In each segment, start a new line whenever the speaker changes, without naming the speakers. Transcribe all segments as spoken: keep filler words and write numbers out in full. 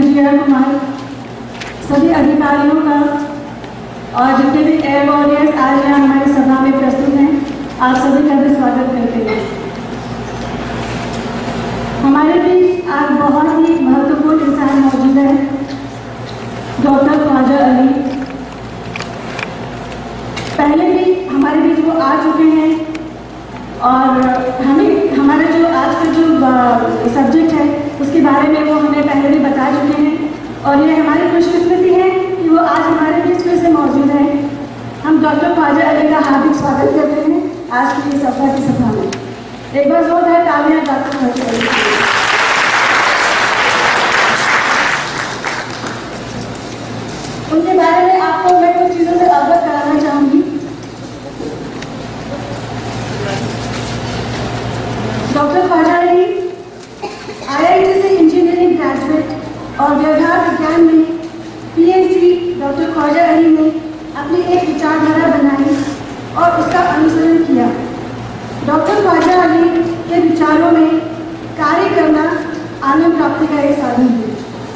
Engineer Kumar, सभी अधिकारियों का और जितने भी एयर वॉरियर्स आज यहाँ हमारी सभा में प्रस्तुत हैं, आप सभी का भी स्वागत करते हैं। हमारे बीच आज बहुत ही महत्वपूर्ण इंसान मौजूद है, डॉक्टर ख्वाजा अली। पहले भी हमारे बीच वो आ चुके हैं और हमें हमारा जो आज का जो सब्जेक्ट है उसके बारे में वो हमें पहले भी बता चुके हैं और ये हमारी खुशकिस्मती है कि वो आज हमारे बीच फिर से मौजूद है। हम डॉक्टर ख्वाजा अली का हार्दिक स्वागत करते हैं आज की इस सभा की सभा में। एक बार जोरदार तालियां डॉक्टर ख्वाजा अली। उनके बारे में आपको मैं कुछ चीज़ों से अवगत कराना चाहूँगी। Doctor Khwaja Ali I I T से इंजीनियरिंग ग्रेजुएट और व्यवहार विज्ञान में P H D doctor Khwaja Ali ने अपनी एक विचारधारा बनाई और उसका अनुसरण किया। डॉक्टर ख्वाजा अली के विचारों में कार्य करना आनंद प्राप्ति का एक साधन है।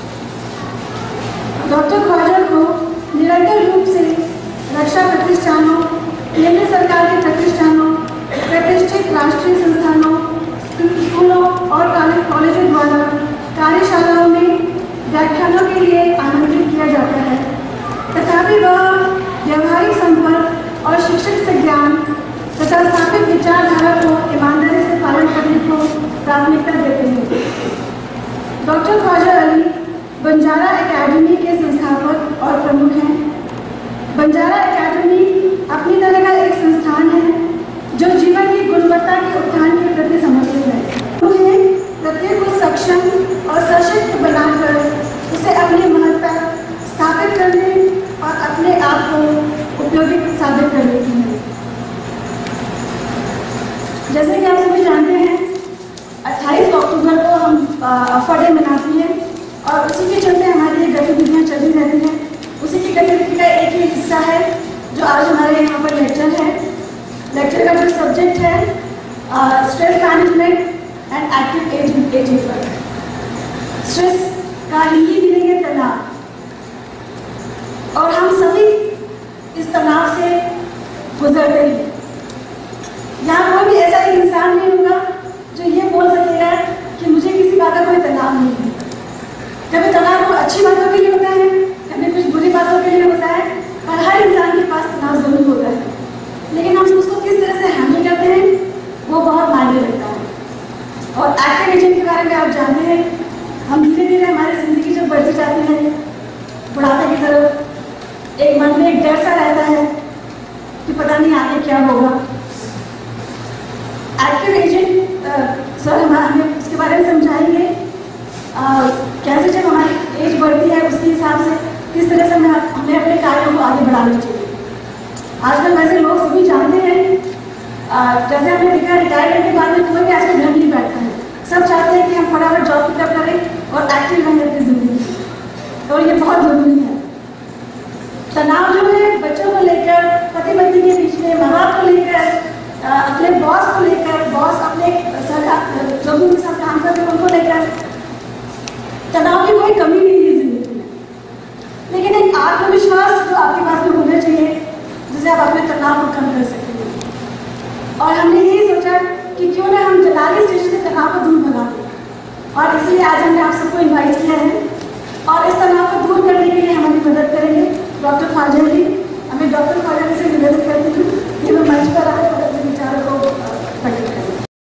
डॉक्टर ख्वाजा को निरंतर रूप से रक्षा प्रतिष्ठानों, केंद्र सरकार के प्रतिष्ठानों, प्रतिष्ठित राष्ट्रीय संस्थानों, स्कूलों और कॉलेजों द्वारा कार्यशालाओं में व्याख्यानों के लिए आमंत्रित किया जाता है। तथापि वह व्यवहारिक संपर्क और शिक्षक से ज्ञान तथा स्थापित विचारधारा को ईमानदारी से पालन करने को प्राथमिकता देते हैं। डॉक्टर ख्वाजा अली बंजारा एकेडमी के संस्थापक और प्रमुख हैं। बंजारा एकेडमी अपनी तरह का एक संस्थान है जो जीवन की गुणवत्ता के उत्थान के प्रति समर्पित है। उन्हें प्रत्येक को सक्षम और सशक्त बनाकर उसे अपनी महत्ता स्थापित करने और अपने आप को उपयोगी साबित करने की है। जैसे कि आप सभी जानते हैं, अट्ठाईस अक्टूबर को हम अफा डे मनाते हैं और उसी के चलते हमारी ये गतिविधियाँ चली रहती हैं। उसी की गतिविधि का एक ही हिस्सा है जो आज हमारे यहाँ पर लेक्चर है। लेक्चर का जो सब्जेक्ट है stress management and active age ageing पर। स्ट्रेस का हिंदी मीनिंग है तनाव, और हम सभी इस तनाव से गुजरते हैं। यहाँ कोई भी ऐसा एक इंसान नहीं होगा जो ये बोल सकेगा कि मुझे किसी बात का कोई तनाव नहीं है। कभी तनाव को अच्छी बातों के लिए होता है, कभी कुछ बुरी बातों के लिए होता है, पर हर इंसान के पास तनाव जरूर होता है। लेकिन हम उसको किस तरह से हैंडल करते हैं वो बहुत मायने रखता है। और एक्टिव एजिंग के बारे में आप जानते हैं, हम धीरे धीरे हमारी जिंदगी जब बढ़ती जाती है बुढ़ापे की तरफ, एक मन में एक डर सा रहता है कि पता नहीं आगे क्या होगा। एक्टिव एजिंग सर हमारा हमें उसके बारे में समझाएंगे कैसे जब हमारी एज बढ़ती है उसके हिसाब से किस तरह से हमें हमें अपने कार्यों को आगे बढ़ाना चाहिए। आजकल वैसे लोग सभी जानते हैं, जैसे हमने देखा रिटायरमेंट के बाद में कोई भी आजकल घर नहीं बैठता है। सब चाहते हैं कि हम फटाफट जॉब पिकअप करें और एक्टिव रहें अपनी जिंदगी, और ये बहुत ज़रूरी है। तनाव जो है बच्चों को लेकर, पति पत्नी के बीच में, माँ बाप को लेकर, अपने बॉस को लेकर, बॉस अपने सरकार जो भी उनके साथ काम करते हैं उनको लेकर, तनाव की कोई कमी नहीं है जिंदगी में। लेकिन एक आत्मविश्वास जो आपके पास में होना चाहिए जिससे आप अपने तनाव को कम कर सकते हैं। और हमने यही सोचा कि क्यों ना हम जलाली स्टेशन से तनाव को दूर भगा दें, और इसलिए आज हमने आप सबको इन्वाइट किया है और इस तनाव को दूर करने के लिए हमारी मदद करेंगे डॉक्टर ख्वाजा अली। हमें डॉक्टर ख्वाजा अली से निवेदन करती हूँ कि वो मंच पर आए और अपने विचारों को प्रकट करें।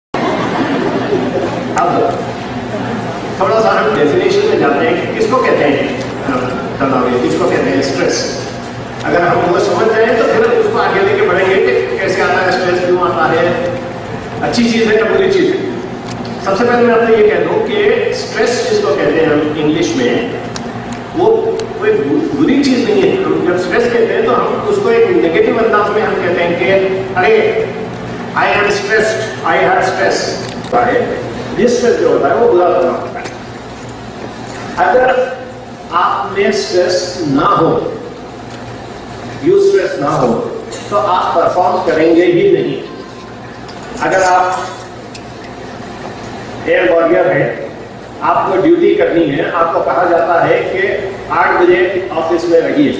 अब थोड़ा सा हम डेफिनेशन में जाते हैं कि किसको कहते हैं तनाव, किसको कहते हैं स्ट्रेस। अगर हम वो समझ जाए तो फिर उसको आगे लेके बढ़ेंगे कि कैसे आता है स्ट्रेस, क्यों आता है, अच्छी चीज़ है या बुरी चीज़ है। सबसे पहले मैं आपको ये कह दूँ कि स्ट्रेस जिसको कहते हैं हम इंग्लिश में, वो कोई बुरी चीज़ नहीं है। हम जब स्ट्रेस कहते हैं तो हम उसको एक नेगेटिव अंदाज में हम कहते हैं कि अरे I am stressed, I have stress. ये स्ट्रेस जो होता है वो बुरा तनाव होता है। अगर आप में स्ट्रेस ना हो, यू स्ट्रेस ना हो, तो आप परफॉर्म करेंगे ही नहीं। अगर आप एयर वॉरियर हैं आपको ड्यूटी करनी है, आपको कहा जाता है कि आठ बजे ऑफिस में रहिए।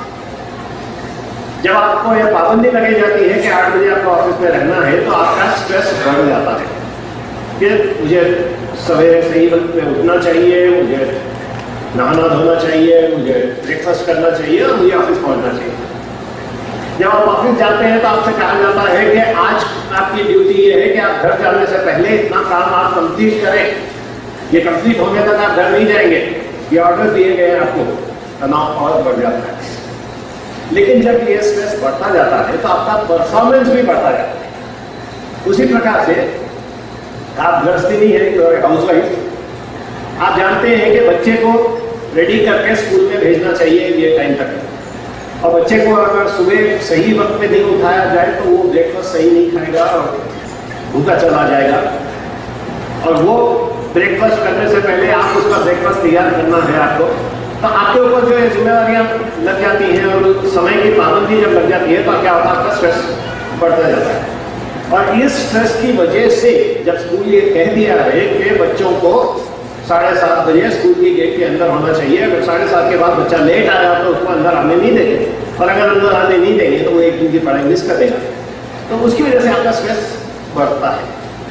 जब आपको यह पाबंदी लगाई जाती है कि आठ बजे आपको ऑफिस में रहना है, तो आपका स्ट्रेस बढ़ जाता है कि मुझे सवेरे सही वक्त में उठना चाहिए, मुझे नहाना धोना चाहिए, मुझे ब्रेकफास्ट करना चाहिए और मुझे ऑफिस पहुंचना चाहिए। जब आप ऑफिस जाते हैं तो आपसे कहा जाता है कि आज आपकी ड्यूटी ये है कि आप घर जाने से पहले इतना काम आप कंप्लीट करें। ये कंप्लीट होने तक आप घर नहीं जाएंगे, ये ऑर्डर दिए गए हैं आपको। तनाव और बढ़ जाता है। लेकिन जब ये स्ट्रेस बढ़ता जाता है तो आपका परफॉर्मेंस भी बढ़ता जाता है। उसी प्रकार से आप गृहस्थी है, हाउस वाइफ, आप जानते हैं कि बच्चे को रेडी करके स्कूल में भेजना चाहिए ये टाइम तक, और बच्चे को अगर सुबह सही वक्त में नहीं उठाया जाए तो वो ब्रेकफास्ट सही नहीं खाएगा और भूखा चला जाएगा। और वो ब्रेकफास्ट करने से पहले आप उसका ब्रेकफास्ट तैयार करना है आपको, तो आपके ऊपर जो है जिम्मेदारियां लग जाती हैं और समय की पाबंदी जब लग जाती है तो क्या होता है, आपका स्ट्रेस बढ़ता जाता है। और इस स्ट्रेस की वजह से जब स्कूल ये कह दिया है कि बच्चों को साढ़े सात बजे स्कूल की गेट के अंदर होना चाहिए, अगर साढ़े सात के बाद बच्चा लेट आया तो उसको अंदर आने नहीं देंगे, और अगर अंदर आने नहीं देंगे तो वो एक दिन की पढ़ाई मिस कर देगा। तो उसकी वजह से आपका स्ट्रेस बढ़ता है।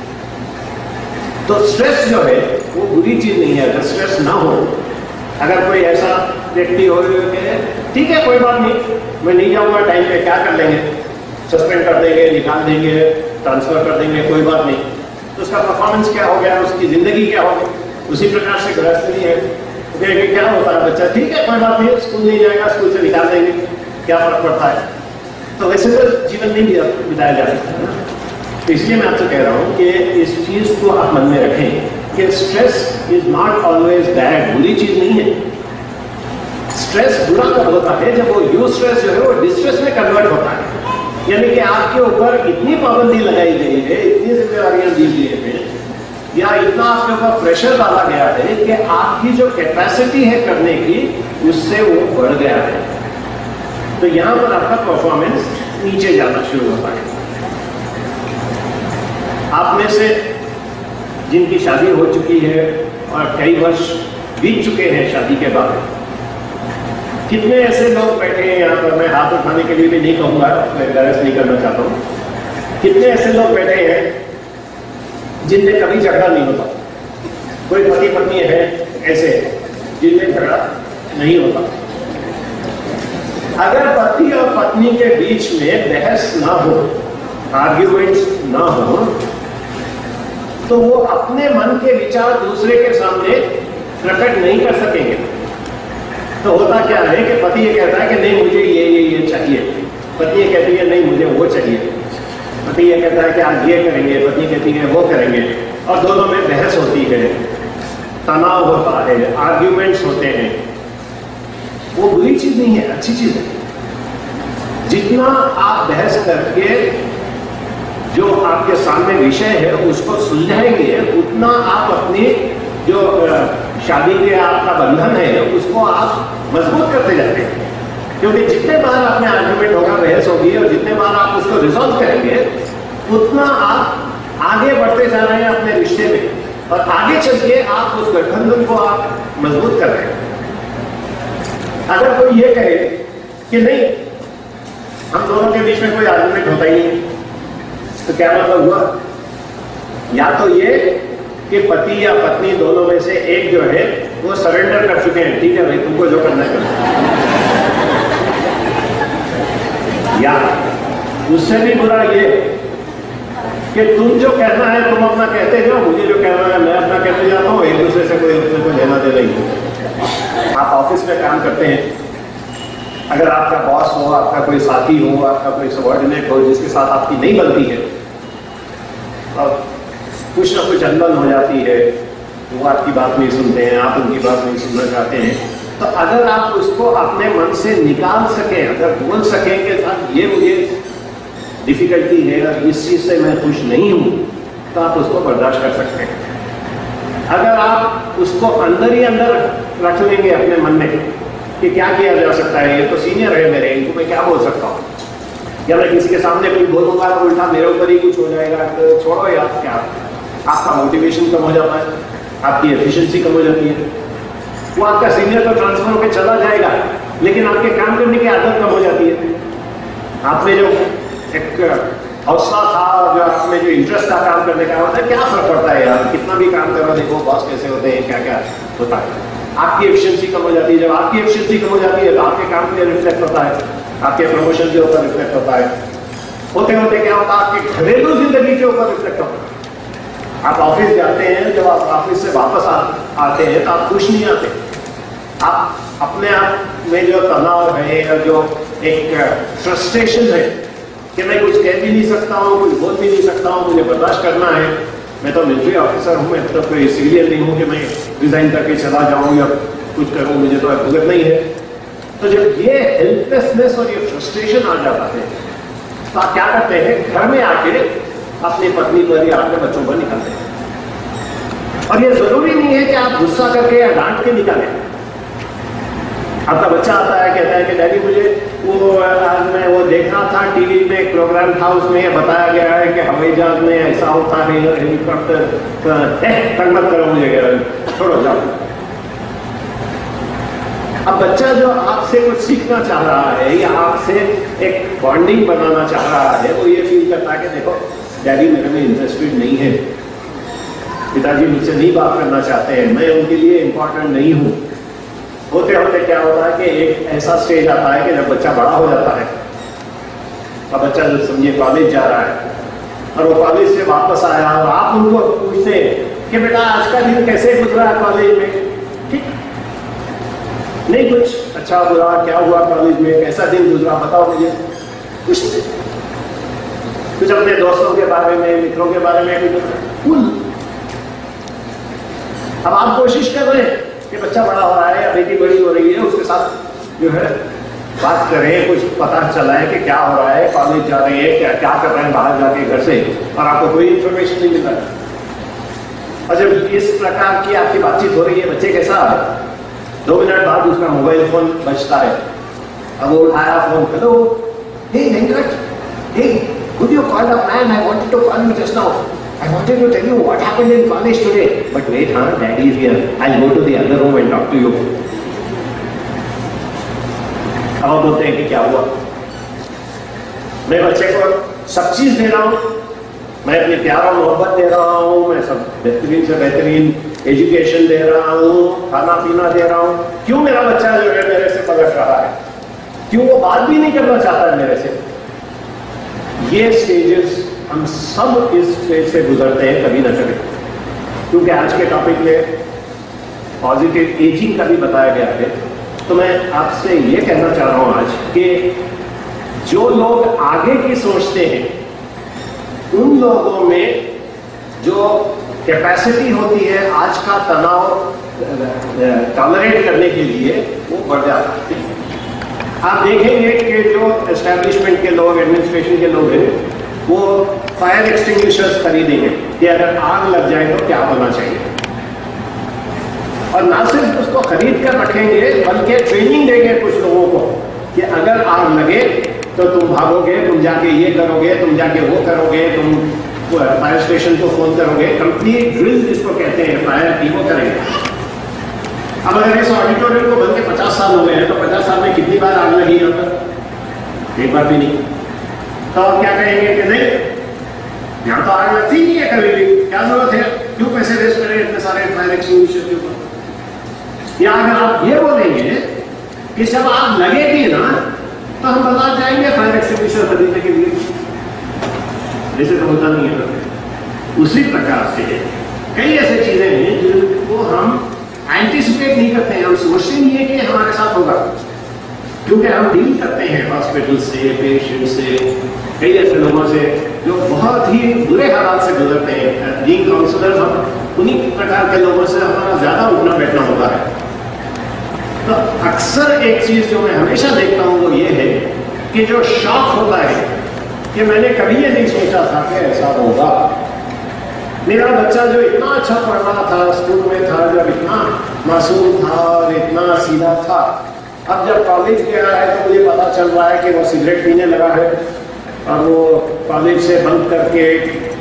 तो स्ट्रेस जो है वो बुरी चीज नहीं है। अगर स्ट्रेस ना हो, अगर कोई ऐसा व्यक्ति हो ठीक है कोई बात नहीं, मैं नहीं जाऊंगा टाइम पे, क्या कर लेंगे, सस्पेंड कर देंगे, निकाल देंगे, ट्रांसफर कर देंगे, कोई बात नहीं, तो उसका परफॉर्मेंस क्या हो गया, उसकी जिंदगी क्या हो गई। उसी प्रकार से गृहस्थी है, क्या होता है, बच्चा ठीक है कोई बात नहीं, स्कूल नहीं जाएगा, स्कूल से निकाल देंगे, क्या फर्क पड़ता है। तो वैसे तो जीवन नहीं बिताया जा सकता है ना। तो इसलिए मैं आपसे कह रहा हूँ कि इस चीज को आप मन में रखें कि stress is not always bad, बुरी चीज नहीं है। स्ट्रेस बुरा कब होता है, जब वो यू स्ट्रेस जो है वो डिस्ट्रेस में कन्वर्ट होता है। यानी कि आपके ऊपर इतनी पाबंदी लगाई गई है, इतनी जिम्मेदारियां दी गई हैं, या इतना आपके ऊपर प्रेशर डाला गया है कि आपकी जो कैपेसिटी है करने की उससे वो बढ़ गया है। तो यहां पर आपका परफॉर्मेंस नीचे जाना शुरू होता है। आप में से जिनकी शादी हो चुकी है और कई वर्ष बीत चुके हैं शादी के बाद, कितने ऐसे लोग बैठे हैं यहाँ पर, मैं हाथ उठाने के लिए भी नहीं कहूँगा, मैं गरज नहीं करना चाहता हूँ, कितने ऐसे लोग बैठे हैं जिनमें कभी झगड़ा नहीं होता। कोई पति पत्नी है ऐसे जिनमें झगड़ा नहीं होता। अगर पति और पत्नी के बीच में बहस ना हो, आर्ग्यूमेंट्स ना हो, तो वो अपने मन के विचार दूसरे के सामने प्रकट नहीं कर सकेंगे। तो होता क्या है कि पति ये कहता है कि नहीं मुझे ये ये ये चाहिए, पत्नी ये कहती है नहीं मुझे वो चाहिए, पति ये कहता है कि आज ये करेंगे, पत्नी कहती है वो करेंगे, और दोनों में बहस होती है, तनाव होता है, आर्ग्यूमेंट्स होते हैं। वो बुरी चीज नहीं है, अच्छी चीज है। जितना आप बहस करके जो आपके सामने विषय है उसको सुलझाएंगे, उतना आप अपनी जो शादी के आपका बंधन है उसको आप मजबूत करते जाते हैं। क्योंकि जितने बार आप में आर्ग्यूमेंट होगा, बहस होगी, और जितने बार आप उसको रिजॉल्व करेंगे, उतना आप आगे बढ़ते जा रहे हैं अपने रिश्ते में, और आगे चल के आप उस गठबंधन को आप मजबूत कर रहे हैं। अगर कोई ये कहे कि नहीं हम दोनों के बीच में कोई आर्ग्यूमेंट होता ही नहीं, तो क्या मतलब हुआ? या तो ये कि पति या पत्नी दोनों में से एक जो है वो सरेंडर कर चुके हैं, ठीक है भाई तुमको जो करना है करो। या उससे भी बुरा ये कि तुम जो कहना है तुम अपना कहते जाओ, मुझे जो कहना है मैं अपना कहते जाता हूँ, एक दूसरे से कोई अपने को लेना दे नहीं। आप ऑफिस में काम करते हैं, अगर आपका बॉस हो, आपका कोई साथी हो, आपका कोई सबॉर्डिनेट हो जिसके साथ आपकी नहीं बनती है और कुछ ना कुछ अनबन हो जाती है, वो आपकी बात नहीं सुनते हैं, आप उनकी बात नहीं सुनना चाहते हैं, तो अगर आप उसको अपने मन से निकाल सकें, अगर बोल सकें कि साहब ये मुझे डिफिकल्टी है और इस चीज़ से मैं खुश नहीं हूँ, तो आप उसको बर्दाश्त कर सकते हैं। अगर आप उसको अंदर ही अंदर रख लेंगे अपने मन में कि क्या किया जा सकता है, ये तो सीनियर है मेरे, इनको मैं क्या बोल सकता हूँ, या मैं किसी के सामने कोई बोलूँगा उल्टा मेरे ऊपर ही कुछ हो जाएगा, तो छोड़ो यार, क्या आपका मोटिवेशन कम हो जाता है। आपकी एफिशिएंसी कम हो जाती है। वो आपका सीनियर तो ट्रांसफर होकर चला जाएगा, लेकिन आपके काम करने की आदत कम हो जाती है। आप में जो एक हौसला था और जो आप में जो इंटरेस्ट था काम करने का, होता है क्या फर्क पड़ता है यार, कितना भी काम करो, देखो बॉस कैसे होते हैं, क्या क्या होता है। आपकी एफिशिएंसी कम हो जाती है। जब आपकी एफिशिएंसी कम हो जाती है तो आपके काम पे रिफ्लेक्ट होता है, आपके प्रमोशन के ऊपर रिफ्लेक्ट होता है। होते होते क्या होता है, आपकी घरेलू जिंदगी के ऊपर रिफ्लेक्ट होता है। आप ऑफिस जाते हैं, जब आप ऑफिस से वापस आ, आते हैं तो आप खुश नहीं आते। आप अपने आप में जो तनाव है और जो एक फ्रस्ट्रेशन है कि मैं कुछ कह भी नहीं सकता हूँ, कुछ बोल भी नहीं सकता हूँ, मुझे बर्दाश्त करना है। मैं तो मिलिट्री ऑफिसर हूँ, मैं तो कोई सिविलियन नहीं हूँ कि मैं रिजाइन करके चला जाऊँ या कुछ करूँ, मुझे तो भुगत नहीं है। तो जब ये हेल्पलेसनेस और ये फ्रस्ट्रेशन आ जाता है तो आप क्या करते हैं, घर में आके अपनी पत्नी पर या अपने बच्चों पर निकालते हैं। और ये जरूरी नहीं है कि आप गुस्सा करके या डांट के निकालें। आपका बच्चा आता है, कहता है कि डैडी मुझे वो आज मैं वो देख रहा था टीवी में, एक प्रोग्राम था, उसमें बताया गया है कि हवाई जहाज में ऐसा होता है, हेलीकॉप्टर, तंग मत करो मुझे, छोड़ो जाओ। अब बच्चा जो आपसे कुछ सीखना चाह रहा है या आपसे एक बॉन्डिंग बनाना चाह रहा है, वो ये फील करता है कि देखो डैडी मेरे में इंटरेस्टेड नहीं है, पिताजी मुझसे नहीं बात करना चाहते हैं, मैं उनके लिए इम्पोर्टेंट नहीं हूँ। होते होते क्या होता है कि एक ऐसा स्टेज आता है कि जब बच्चा बड़ा हो जाता है, अब बच्चा जो समझिए कॉलेज जा रहा है और वो कॉलेज से वापस आया और आप उनको पूछते हैं कि बेटा आज का दिन कैसे गुजरा कॉलेज में, ठीक नहीं, कुछ अच्छा बुरा क्या हुआ कॉलेज में, कैसा दिन गुजरा बताओ मुझे, कुछ नहीं, कुछ अपने दोस्तों के बारे में, मित्रों के बारे में कुछ। अब आप कोशिश कर रहे हैं कि बच्चा बड़ा हो रहा है या बेटी बड़ी हो रही है, उसके साथ जो है बात करें, कुछ पता चला है कि क्या हो रहा है, कॉलेज जा रहे हैं, क्या क्या कर रहे हैं बाहर जाके घर से, और आपको कोई इन्फॉर्मेशन नहीं मिल रहा है। और जब इस प्रकार की आपकी बातचीत हो रही है, बच्चे कैसा है, दो मिनट बाद उसका मोबाइल फोन बजता है। अब वो उठाया phone, hello, hey Venkat, hey, could you call the man? I wanted to call you just now. I wanted to tell you what happened in college today. But wait, huh? Daddy is here. I'll go to the other room and talk to you. अब बोलते हैं कि क्या हुआ, मैं बच्चे को सब चीज दे रहा हूँ, मैं अपनी प्यार और मोहब्बत दे रहा हूँ, मैं सब बेहतरीन से बेहतरीन एजुकेशन दे रहा हूँ, खाना पीना दे रहा हूँ, क्यों मेरा बच्चा जो है मेरे से पलट रहा है, क्यों वो बात भी नहीं करना चाहता है मेरे से। ये स्टेजेस हम सब इस स्टेज से गुजरते हैं कभी ना कभी, क्योंकि आज के टॉपिक में पॉजिटिव एजिंग का भी बताया गया है। तो मैं आपसे ये कहना चाह रहा हूँ आज कि जो लोग आगे की सोचते हैं, उन लोगों में जो कैपेसिटी होती है आज का तनाव टॉलरेट करने के लिए, वो बढ़ जाता है। आप देखेंगे कि जो एस्टेब्लिशमेंट के लोग, एडमिनिस्ट्रेशन के लोग हैं, वो फायर एक्सटिंग्विशर्स खरीदेंगे कि अगर आग लग जाए तो क्या होना चाहिए, और ना सिर्फ उसको खरीद कर रखेंगे बल्कि ट्रेनिंग देंगे कुछ लोगों को कि अगर आग लगे तो तुम भागोगे, तुम जाके ये करोगे, तुम जाके वो करोगे, तुम फायर स्टेशन को फोन करोगे। कंप्लीट ड्रिल जिसको कहते हैं फायर की, वो करेंगे। अब अगर इस ऑडिटोरियम को बन के पचास साल हो गए हैं तो पचास साल में कितनी बार आग लगी यहाँ पर, एक बार भी नहीं। तो आप क्या कहेंगे कि नहीं, यहाँ तो आग लगती नहीं है कभी भी, क्या जरूरत है, क्यों पैसे वेस्ट करें इतने सारे फायर एक्सटिंग्विशर के ऊपर। या अगर आप ये बोलेंगे कि जब आग लगेगी ना तो हम बाजार जाएंगे फायर एक्सटिंग्विशर खरीदने के लिए, जैसे तो होता नहीं है। उसी प्रकार से कई ऐसे चीजें हैं जिनको हम एंटिसिपेट नहीं करते हैं, हम सोचते नहीं है कि हमारे साथ होगा, क्योंकि हम डील करते हैं हॉस्पिटल से, पेशेंट से, कई ऐसे लोगों से जो बहुत ही बुरे हालात से गुजरते हैं। बीइंग काउंसलर हम उन्हीं प्रकार के लोगों से हमारा ज्यादा उठना बैठना होता है। तो अक्सर एक चीज जो मैं हमेशा देखता हूँ वो ये है कि जो शॉक होता है कि मैंने कभी ये नहीं सोचा था कि ऐसा होगा। मेरा बच्चा जो इतना अच्छा पढ़ रहा था, स्कूल में था, जब इतना मासूम था और इतना सीधा था, अब जब कॉलेज गया है तो मुझे पता चल रहा है कि वो सिगरेट पीने लगा है और वो कॉलेज से बंद करके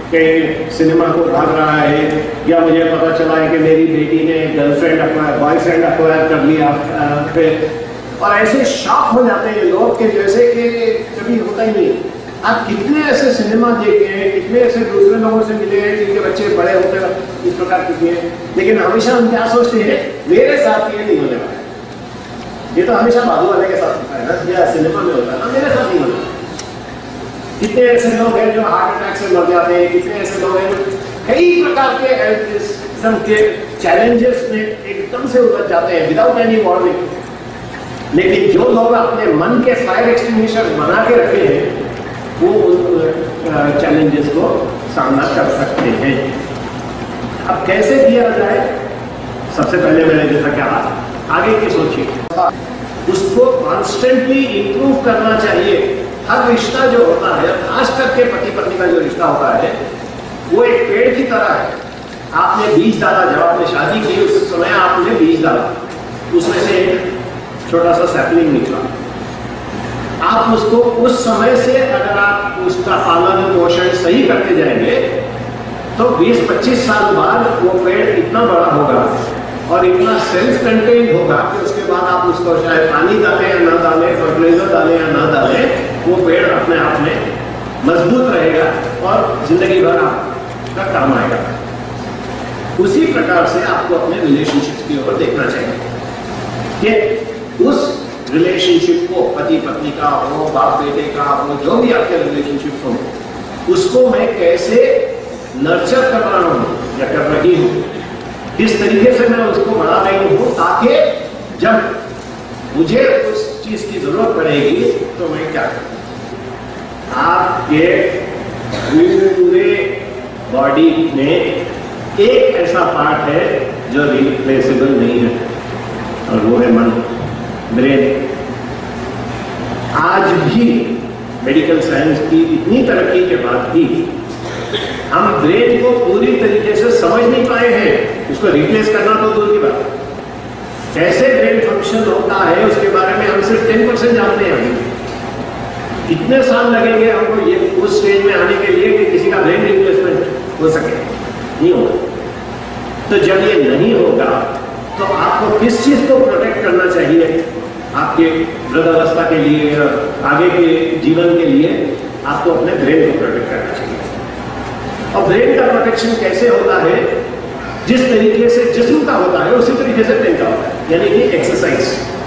कहीं सिनेमा को भाग रहा है, या मुझे पता चला है कि मेरी बेटी ने गर्लफ्रेंड अक्वायर बॉयफ्रेंड अक्वायर कर लिया फिर, और ऐसे शॉक हो जाते हैं लोग के जैसे कि कभी होता ही नहीं। आप कितने ऐसे सिनेमा देखे हैं, कितने ऐसे दूसरे लोगों से मिले हैं जिनके बच्चे बड़े होते हैं इस प्रकार के हैं, लेकिन हमेशा हम क्या सोचते हैं, मेरे साथ ये नहीं होने वाला, ये तो हमेशा बाबू वाले के साथ होता है ना, या सिनेमा में होता है ना, मेरे साथ नहीं होता। कितने ऐसे लोग हैं जो हार्ट अटैक से मर जाते हैं, कितने ऐसे लोग हैं कई प्रकार के हेल्थ किस्म के चैलेंजेस में एकदम से उलझ जाते हैं विदाउट एनी वार्निंग। लेकिन जो लोग अपने मन के फायर एक्सटिंग्विशर बना के रखे हैं वो उन चैलेंजेस को सामना कर सकते हैं। अब कैसे किया जाए? सबसे पहले मैंने जैसा कहा, आगे की सोचिए, उसको कॉन्स्टेंटली इंप्रूव करना चाहिए। हर रिश्ता जो होता है, खास करके पति पत्नी का जो रिश्ता होता है, वो एक पेड़ की तरह है। आपने बीज डाला, जब आपने शादी की उस समय आपने बीज डाला, उसमें से एक छोटा सा सैपलिंग निकला। आप उसको उस समय से अगर आप उसका पालन पोषण सही करते जाएंगे तो बीस पच्चीस साल बाद वो पेड़ इतना बड़ा होगा और इतना सेल्फ कंटेन्ड होगा कि उसके बाद आप उसको चाहे पानी डालें या ना डालें, फर्टिलाइजर डालें या ना डालें, वो पेड़ अपने आप में मजबूत रहेगा और जिंदगी भर आपका काम आएगा। उसी प्रकार से आपको अपने रिलेशनशिप की ओर देखना चाहिए कि उस रिलेशनशिप को, पति पत्नी का हो, बाप बेटे का हो, जो भी आपके रिलेशनशिप हो, उसको मैं कैसे नर्चर कर रहा हूं या कर रही हूं, किस तरीके से मैं उसको बढ़ा रही हूं, ताकि जब मुझे उस चीज की जरूरत पड़ेगी तो मैं क्या करूं। आपके पूरे बॉडी में एक ऐसा पार्ट है जो रिप्लेसेबल नहीं है, और वो है मन, ब्रेन। आज भी मेडिकल साइंस की इतनी तरक्की के बाद भी हम ब्रेन को पूरी तरीके से समझ नहीं पाए हैं। उसको रिप्लेस करना तो दूर की बात है, कैसे ब्रेन फंक्शन होता है उसके बारे में हम सिर्फ टेन परसेंट जानते हैं। अभी कितने साल लगेंगे हमको ये उस स्टेज में आने के लिए कि किसी का ब्रेन रिप्लेसमेंट हो सके? नहीं होगा। तो जब ये नहीं होगा तो आपको किस चीज को प्रोटेक्ट करना चाहिए? आपके वृद्धावस्था के लिए, आगे के जीवन के लिए आपको अपने ब्रेन को प्रोटेक्ट करना चाहिए। और ब्रेन का प्रोटेक्शन कैसे होता है? जिस तरीके से जिस्म का होता है उसी तरीके से ब्रेन का होता है, यानी कि एक्सरसाइज।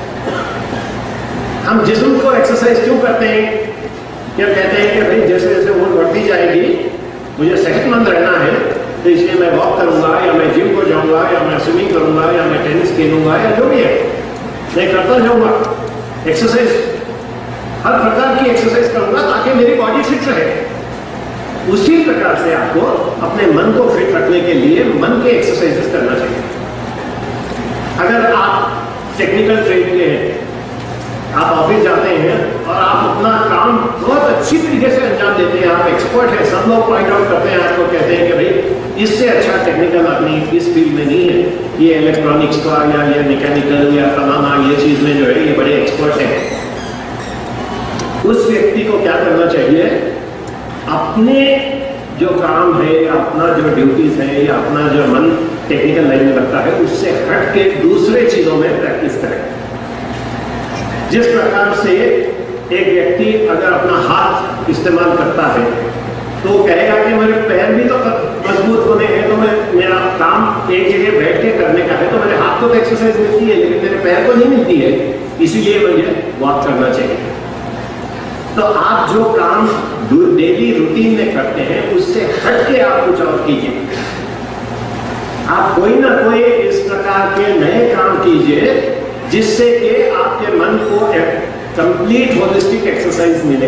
हम जिस्म को एक्सरसाइज क्यों करते हैं? क्या कहते हैं कि भाई जैसे जैसे उम्र बढ़ती जाएगी, मुझे सेहतमंद रहना है, तो इसलिए मैं वॉक करूंगा, या मैं जिम को जाऊंगा, या मैं स्विमिंग करूंगा, या मैं टेनिस खेलूंगा, या जो भी है मैं करता जाऊंगा। एक्सरसाइज, हर प्रकार की एक्सरसाइज करूंगा ताकि मेरी बॉडी फिट रहे। उसी प्रकार से आपको अपने मन को फिट रखने के लिए मन के एक्सरसाइजेस करना चाहिए। अगर आप टेक्निकल ट्रेड के हैं, आप ऑफिस जाते हैं और आप अपना काम बहुत अच्छी तरीके से अंजाम देते हैं, आप एक्सपर्ट हैं, सब लोग पॉइंट आउट करते हैं, आपको कहते हैं कि भाई इससे अच्छा टेक्निकल आदमी इस फील्ड में नहीं है, ये इलेक्ट्रॉनिक्स का या ये मैकेनिकल या फलाना ये चीज में जो है ये बड़े एक्सपर्ट हैं। उस व्यक्ति को क्या करना चाहिए? अपने जो काम है या अपना जो ड्यूटीज है या अपना जो मन टेक्निकल लाइन में लगता है उससे हट के दूसरे चीजों में प्रैक्टिस करें। जिस प्रकार से एक व्यक्ति अगर अपना हाथ इस्तेमाल करता है तो कहेगा कि मेरे पैर भी तो मजबूत होने हैं, तो मैं मेरा काम एक जगह बैठ के करने का है, तो मेरे हाथ को तो एक्सरसाइज मिलती है लेकिन मेरे पैर को नहीं मिलती है, इसीलिए मुझे वॉक करना चाहिए। तो आप जो काम डेली रूटीन में करते हैं उससे हट के आप कुछ और कीजिए। आप कोई ना कोई इस प्रकार के नए काम कीजिए जिससे कि आपके मन को कंप्लीट होलिस्टिक एक्सरसाइज मिले।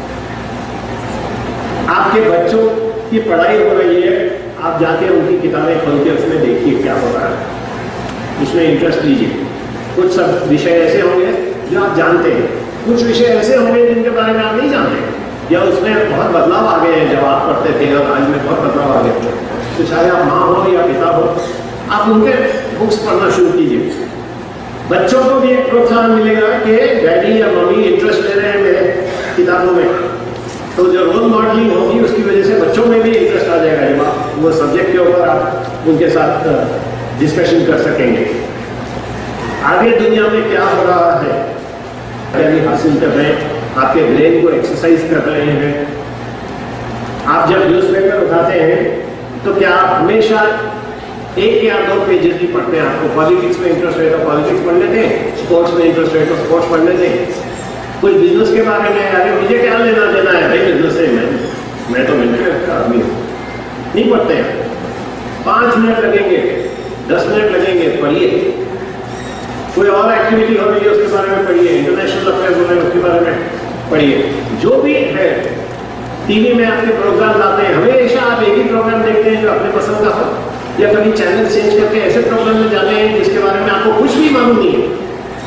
आपके बच्चों की पढ़ाई हो रही है, आप जाके उनकी किताबें खोल के उसमें देखिए क्या हो रहा है, उसमें इंटरेस्ट लीजिए। कुछ सब विषय ऐसे होंगे जो आप जानते हैं, कुछ विषय ऐसे होंगे जिनके बारे में आप नहीं जानते, या उसमें बहुत बदलाव आ गए हैं। जब आप पढ़ते थे और आज में बहुत बदलाव आ गए थे, तो चाहे आप माँ हो या पिता हो, आप उनके बुक्स पढ़ना शुरू कीजिए। बच्चों को भी एक प्रोत्साहन मिलेगा कि डैडी या मम्मी इंटरेस्ट ले रहे हैं मेरे किताबों में, तो जो रोल मॉडलिंग होगी उसकी वजह से बच्चों में भी इंटरेस्ट आ जाएगा, जब आप वो सब्जेक्ट के ऊपर आप उनके साथ डिस्कशन कर सकेंगे। आगे दुनिया में क्या हो रहा है, क्या हासिल कर रहे हैं, आपके ब्रेन को एक्सरसाइज कर रहे हैं। आप जब न्यूज़पेपर उठाते हैं तो क्या आप हमेशा एक या दो पेजेस भी पढ़ते हैं? आपको पॉलिटिक्स में इंटरेस्ट है तो पॉलिटिक्स पढ़ लेते हैं, स्पोर्ट्स में इंटरेस्ट है तो स्पोर्ट्स पढ़ लेते हैं, कुछ बिजनेस के बारे में अरे मुझे क्या लेना देना है भाई बिजनेस से, मैं मैं तो मिलिट्री का आदमी हूँ, नहीं पढ़ते हैं। पाँच मिनट लगेंगे, दस मिनट लगेंगे, पढ़िए। कोई और एक्टिविटी हो रही है उसके बारे में पढ़िए, इंटरनेशनल अफेयर्स हो रहे हैं उसके बारे में पढ़िए। जो भी है, टीवी में आपके प्रोग्राम आते हैं, हमेशा आप एक ही प्रोग्राम देखते हैं जो अपने पसंद का हो, या कभी चैनल चेंज करके ऐसे प्रोग्राम में जाते हैं जिसके बारे में आपको कुछ भी मालूम नहीं है।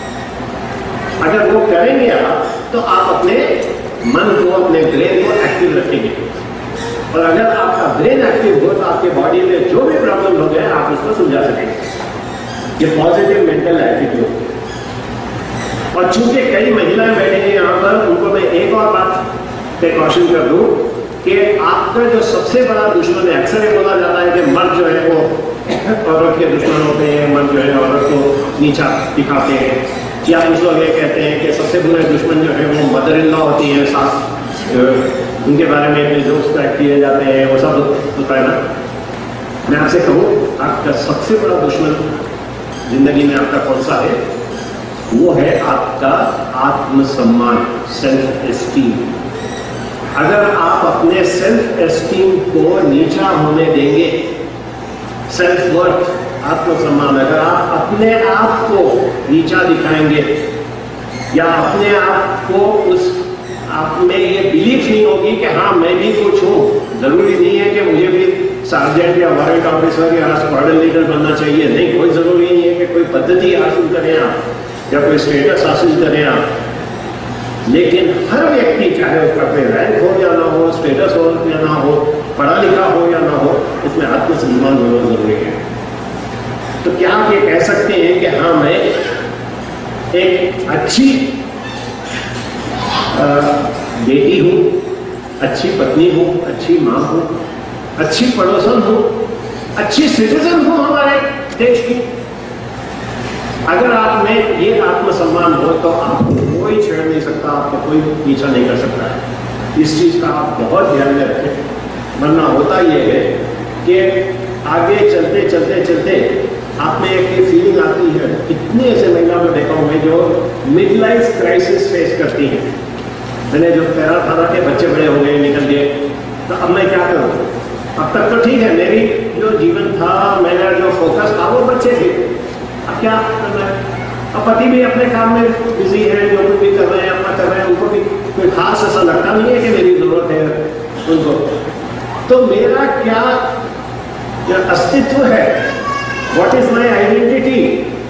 अगर वो करेंगे आप तो आप अपने मन को, अपने ब्रेन को एक्टिव रखेंगे, और अगर आपका ब्रेन एक्टिव हो तो आपके बॉडी में जो भी प्रॉब्लम हो जाए आप उसको सुलझा सकेंगे। ये पॉजिटिव मेंटल एटीट्यूड। और चूंकि कई महिलाएं बैठेंगी यहाँ पर, उनको मैं एक और बात पे कॉशन कर दूं कि आपका जो सबसे बड़ा दुश्मन है, अक्सर ये बोला जाता है कि मर्द जो है वो औरत के दुश्मन होते हैं, मर्द जो है औरत को नीचा दिखाते हैं, या कुछ लोग ये कहते हैं कि सबसे बुरे दुश्मन जो है वो मदर इन लॉ होती है, सास, उनके बारे में इतने जोक्स पैक किए जाते हैं, वो सब होता है ना। मैं आपसे कहूँ, आपका सबसे बड़ा दुश्मन जिंदगी में आपका कौन सा है? वो है आपका आत्मसम्मान, सेल्फ एस्टीम। अगर आप अपने सेल्फ एस्टीम को नीचा होने देंगे, सेल्फ वर्थ, आत्मसम्मान, अगर आप अपने आप को नीचा दिखाएंगे या अपने आप को उस आप में ये बिलीफ नहीं होगी कि हाँ मैं भी कुछ हूँ, जरूरी नहीं है कि मुझे भी सार्जेंट या वारंट ऑफिसर या स्क्वाड्रन लीडर बनना चाहिए, नहीं, कोई जरूरी नहीं है कि कोई पद्धति हासिल करें आप या कोई स्टेटस हासिल करें आप। लेकिन हर व्यक्ति, चाहे उसका कोई रैंक हो या ना हो, स्टेटस हो या ना हो, पढ़ा लिखा हो या ना हो, उसमें आत्मसम्मान होना जरूरी है। तो क्या आप ये कह सकते हैं कि हाँ मैं एक अच्छी आ, बेटी हूँ, अच्छी पत्नी हूँ, अच्छी माँ हूँ, अच्छी पड़ोसन हूँ, अच्छी सिटीजन हूँ हमारे देश की? अगर आप में ये आत्मसम्मान हो तो आपको कोई छेड़ नहीं सकता, आपको कोई पीछा नहीं कर सकता है। इस चीज़ का आप बहुत ध्यान में रखें, वरना होता ये है कि आगे चलते चलते चलते आप में एक ये फीलिंग आती है, कितनी ऐसे महिला में देखा हूँ मैं जो मिड लाइफ क्राइसिस फेस करती हैं। मैंने जो कह रहा था ना कि बच्चे बड़े हो गए, निकल गए, तो अब मैं क्या करूँ? अब तक तो ठीक है, मेरी जो जीवन था, मेरा जो फोकस था वो बच्चे थे, अब क्या करना है? अब पति भी अपने काम में बिजी है, जो कुछ भी कर रहे हैं अपना कर रहे हैं, उनको भी कोई खास ऐसा लगता नहीं है कि मेरी जरूरत है उनको। तो मेरा क्या, क्या अस्तित्व है? What is my identity?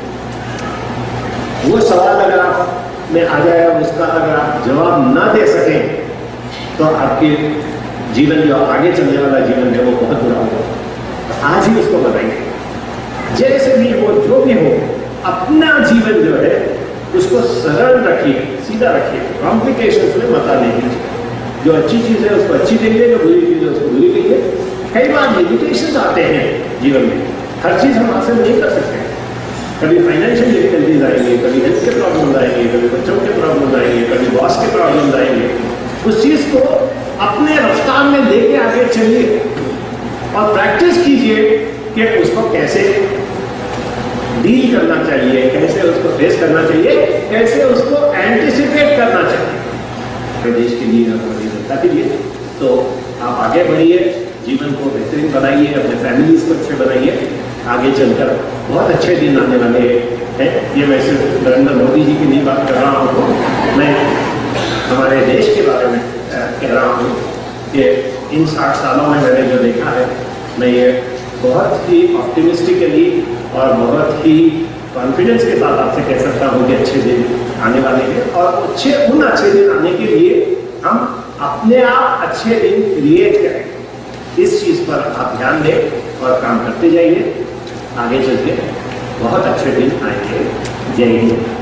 वो सवाल अगर आप में आ जाए, उसका अगर आप जवाब ना दे सकें तो आपके जीवन, जो आगे चलने वाला जीवन है, वो बहुत बुरा होगा। आज ही उसको बताइए, जैसे भी हो, जो भी हो, अपना जीवन जो है उसको सरल रखिए, सीधा रखिए, कॉम्प्लिकेशंस में मत आने दीजिए। जो अच्छी चीज़ है उसको अच्छी कहिए, जो बुरी चीज़ है उसको बुरी कहिए। कई बार लिमिटेशंस आते हैं जीवन में, हर चीज़ हम हासिल नहीं कर सकते। कभी फाइनेंशियल डिफिकल्टीज आएंगे, कभी हेल्थ के प्रॉब्लम आएंगे, कभी बच्चों के प्रॉब्लम आएंगे, कभी बॉस के प्रॉब्लम आएंगे। उस चीज़ को अपने रफ्तार में लेके आगे चलिए और प्रैक्टिस कीजिए कि उसको कैसे डील करना चाहिए, कैसे उसको फेस करना चाहिए, कैसे उसको एंटिसिपेट करना चाहिए। तो देश के लिए, अपनी जनता के लिए तो आप आगे बढ़िए, जीवन को बेहतरीन बनाइए, अपने फैमिलीज को अच्छे बनाइए। आगे चलकर बहुत अच्छे दिन आने वाले हैं। ये मैं सिर्फ नरेंद्र मोदी जी की नहीं बात कर रहा हूँ, मैं हमारे देश के बारे में कह रहा हूँ कि इन साठ सालों में मैंने जो देखा है, मैं ये बहुत ही ऑप्टिमिस्टिकली और बहुत ही कॉन्फिडेंस के साथ आपसे कह सकता हूँ कि अच्छे दिन आने वाले हैं। और अच्छे उन अच्छे दिन आने के लिए हम अपने आप अच्छे दिन क्रिएट करें, इस चीज़ पर आप ध्यान दें और काम करते जाइए। आगे चल के बहुत अच्छे दिन आएंगे। जय हिंद।